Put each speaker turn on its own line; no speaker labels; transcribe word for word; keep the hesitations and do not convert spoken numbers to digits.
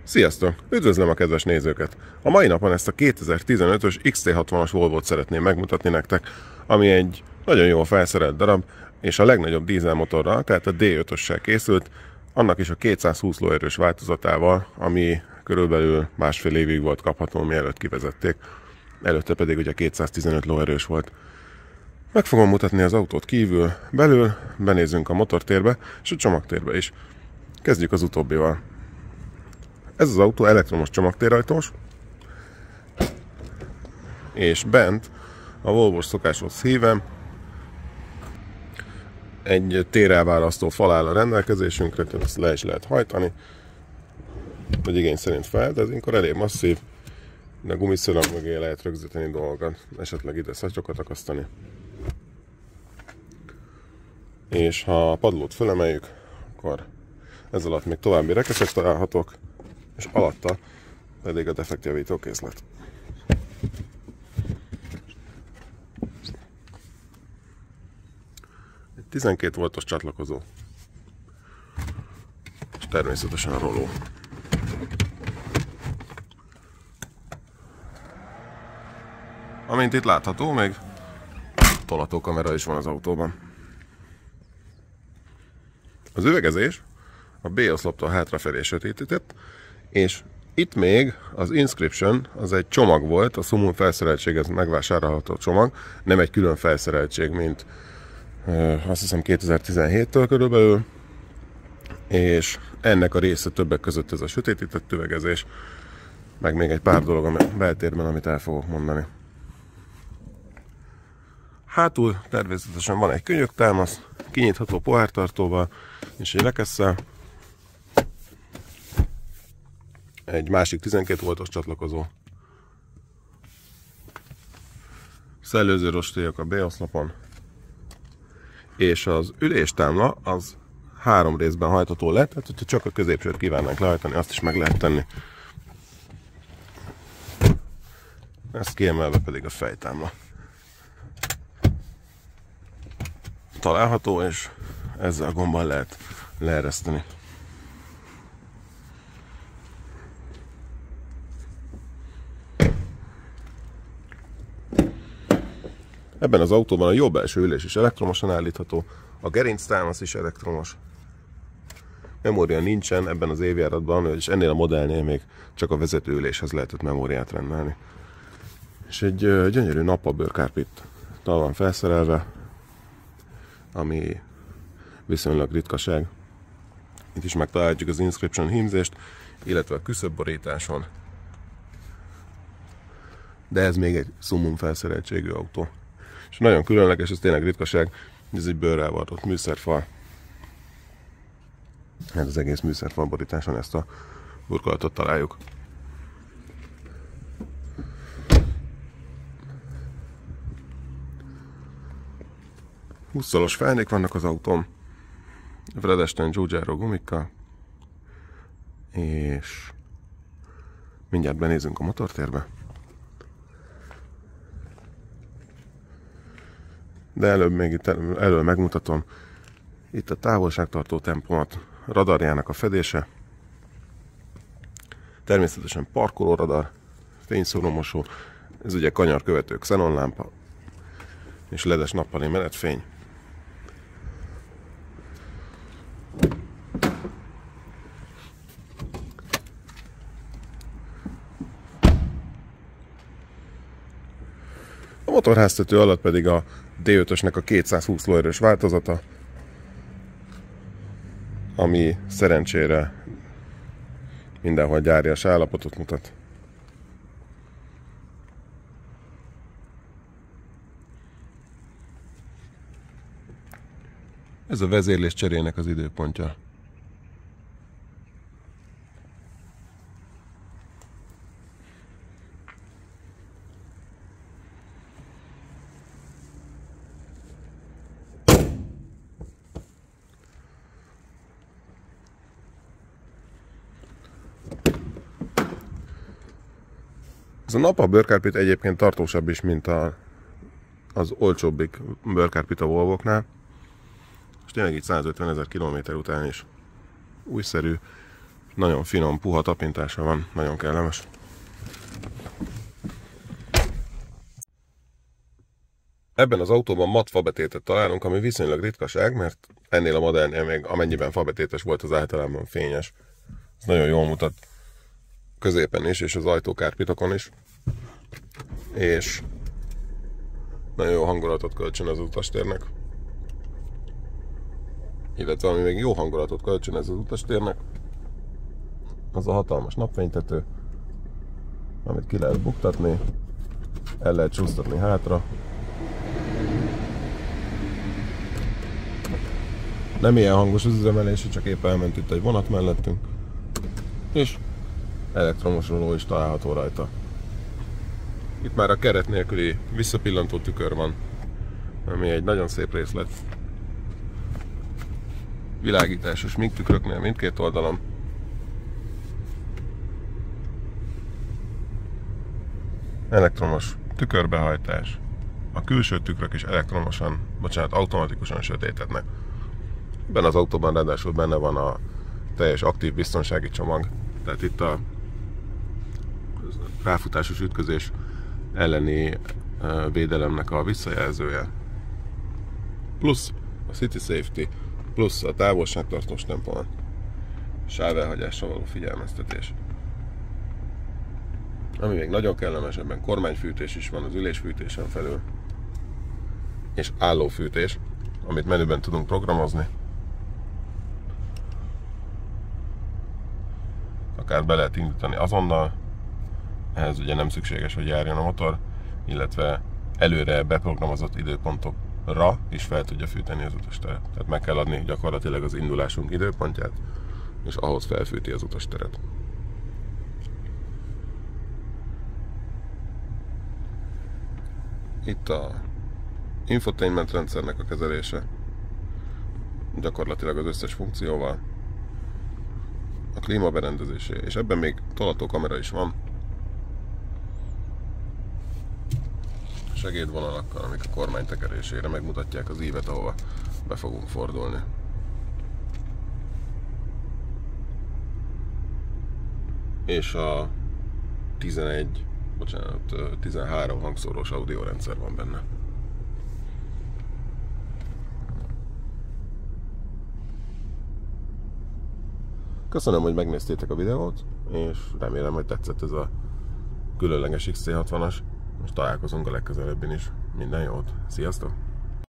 Sziasztok! Üdvözlöm a kedves nézőket! A mai napon ezt a kétezer-tizenötös X T hatvanas Volvót szeretném megmutatni nektek, ami egy nagyon jól felszerelt darab, és a legnagyobb dízelmotorral, tehát a D ötössel készült, annak is a kétszázhúsz lóerős változatával, ami körülbelül másfél évig volt kapható, mielőtt kivezették. Előtte pedig ugye kétszáztizenöt lóerős volt. Meg fogom mutatni az autót kívül, belül, benézünk a motortérbe és a csomagtérbe is. Kezdjük az utóbbival. Ez az autó elektromos csomagtérrajtós, és bent a Volvos szokásos híven egy térelválasztó fal áll a rendelkezésünkre, tehát ezt le is lehet hajtani, vagy igény szerint fel, de ez inkább elég masszív, de gumiszölag mögé lehet rögzíteni dolgokat, esetleg ide szatyokat akasztani. És ha a padlót fölemeljük, akkor ez alatt még további rekeszek találhatók, és alatta pedig a defektjavító készlet. Egy tizenkét voltos csatlakozó, és természetesen a roló. Amint itt látható, még tolatókamera is van az autóban. Az üvegezés a B-oszloptól hátrafelé sötétített, és itt még az Inscription, az egy csomag volt, a Summum felszereltség, ez megvásárolható csomag, nem egy külön felszereltség, mint azt hiszem kétezer-tizenhéttől körülbelül, és ennek a része többek között ez a sötétített üvegezés, meg még egy pár dolog a beltérben, amit el fogok mondani. Hátul természetesen van egy könyöktámasz, kinyitható pohártartóval és egy rekesszel, egy másik tizenkét voltos csatlakozó, szellőző rostélyok a B-oszlopon, és az üléstámla az három részben hajtható le, tehát hogyha csak a középsőt kívánnánk lehajtani, azt is meg lehet tenni. Ezt kiemelve pedig a fejtámla található, és ezzel a gombbal lehet leereszteni. Ebben az autóban a jobb belső ülés is elektromosan állítható, a gerinctámasz is elektromos. Memória nincsen ebben az évjáratban, és ennél a modellnél még csak a vezetőüléshez lehetett memóriát rendelni. És egy gyönyörű nappabőrkárpittal van felszerelve, ami viszonylag ritkaság. Itt is megtalálhatjuk az Inscription hímzést, illetve a küszöbborításon. De ez még egy Summum felszereltségű autó. És nagyon különleges, ez tényleg ritkaság, ez egy bőrrel varrott műszerfal. Ez az egész műszerfal borításon ezt a burkolatot találjuk. húsz szalos felnék vannak az autón, Vredestein Giugiaro gumikkal, és mindjárt benézünk a motortérbe. De előbb még itt elő megmutatom, itt a távolságtartó tempomat, radarjának a fedése, természetesen parkolóradar, fényszóromosó, ez ugye kanyarkövető xenonlámpa, és ledes nappali menetfény. A motorháztető alatt pedig a D ötösnek a kétszázhúsz lóerős változata, ami szerencsére mindenhol gyárias állapotot mutat. Ez a vezérlés cserének az időpontja. Ez a Nappa bőrkárpit egyébként tartósabb is, mint a, az olcsóbbik bőrkárpit a Volvoknál. És tényleg így százötven ezer kilométer után is újszerű, Nagyon finom, puha tapintása van, nagyon kellemes. Ebben az autóban mat fabetétet találunk, ami viszonylag ritkaság, mert ennél a modellnél még amennyiben fabetétes volt, az általában fényes. Ez nagyon jól mutat középen is, és az ajtókárpitokon is. És nagyon jó hangulatot kölcsön az utastérnek. Illetve ami még jó hangulatot kölcsön ez az utastérnek, az a hatalmas napfénytető, amit ki lehet buktatni, el lehet csúsztatni hátra. Nem ilyen hangos az üzemelés, csak épp elment itt egy vonat mellettünk, és elektromos roló is található rajta. Itt már a keret nélküli visszapillantó tükör van, ami egy nagyon szép részlet. Világításos tükröknél mindkét oldalon. Elektromos tükörbehajtás. A külső tükrök is elektromosan, bocsánat, automatikusan sötétednek. Ebben az autóban ráadásul benne van a teljes aktív biztonsági csomag. Tehát itt a ráfutásos ütközés elleni védelemnek a visszajelzője. Plusz a City Safety, plusz a távolságtartós tempon, sávelhagyásra való figyelmeztetés. Ami még nagyon kellemes, ebben kormányfűtés is van az ülésfűtésen felül, és állófűtés, amit menüben tudunk programozni. Akár be lehet indítani azonnal, ehhez ugye nem szükséges, hogy járjon a motor, illetve előre beprogramozott időpontokra is fel tudja fűteni az utasteret. Tehát meg kell adni gyakorlatilag az indulásunk időpontját, és ahhoz felfűti az utasteret. Itt a infotainment rendszernek a kezelése, gyakorlatilag az összes funkcióval, a klíma berendezésé, és ebben még tolató kamera is van, segédvonalakkal, amik a kormány tekerésére megmutatják az ívet, ahova be fogunk fordulni. És a tizenegy, bocsánat, tizenhárom hangszórós audiorendszer van benne. Köszönöm, hogy megnéztétek a videót, és remélem, hogy tetszett ez a különleges X C hatvanas. Most találkozunk a legközelebbin is. Minden jót! Sziasztok!